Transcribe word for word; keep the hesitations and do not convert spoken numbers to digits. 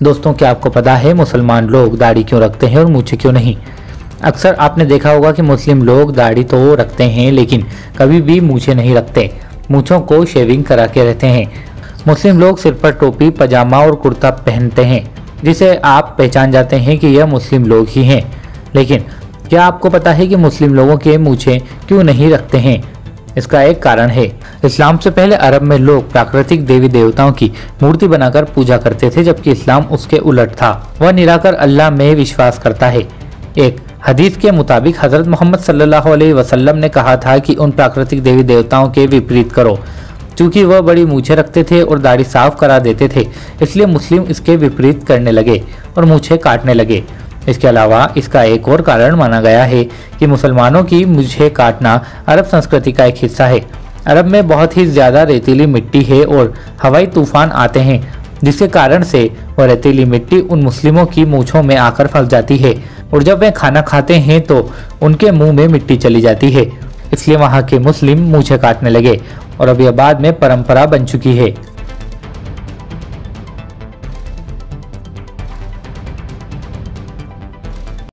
दोस्तों, क्या आपको पता है मुसलमान लोग दाढ़ी क्यों रखते हैं और मूछें क्यों नहीं? अक्सर आपने देखा होगा कि मुस्लिम लोग दाढ़ी तो रखते हैं लेकिन कभी भी मूछें नहीं रखते, मूछों को शेविंग करा के रहते हैं। मुस्लिम लोग सिर पर टोपी, पजामा और कुर्ता पहनते हैं जिसे आप पहचान जाते हैं कि यह मुस्लिम लोग ही हैं। लेकिन क्या आपको पता है कि मुस्लिम लोगों के मूछें क्यों नहीं रखते हैं? इसका एक कारण है। इस्लाम से पहले अरब में लोग प्राकृतिक देवी देवताओं की मूर्ति बनाकर पूजा करते थे, जबकि इस्लाम उसके उलट था। वह निराकार अल्लाह में विश्वास करता है। एक हदीस के मुताबिक हजरत मोहम्मद सल्लल्लाहु अलैहि वसल्लम ने कहा था कि उन प्राकृतिक देवी देवताओं के विपरीत करो। चूंकि वह बड़ी मूछें रखते थे और दाढ़ी साफ करा देते थे, इसलिए मुस्लिम इसके विपरीत करने लगे और मूछें काटने लगे। इसके अलावा इसका एक और कारण माना गया है कि मुसलमानों की मूछें काटना अरब संस्कृति का एक हिस्सा है। अरब में बहुत ही ज्यादा रेतीली मिट्टी है और हवाई तूफान आते हैं, जिसके कारण से वह रेतीली मिट्टी उन मुस्लिमों की मूछों में आकर फंस जाती है और जब वे खाना खाते हैं तो उनके मुंह में मिट्टी चली जाती है। इसलिए वहाँ के मुस्लिम मूछें काटने लगे और अब यह बाद में परंपरा बन चुकी है।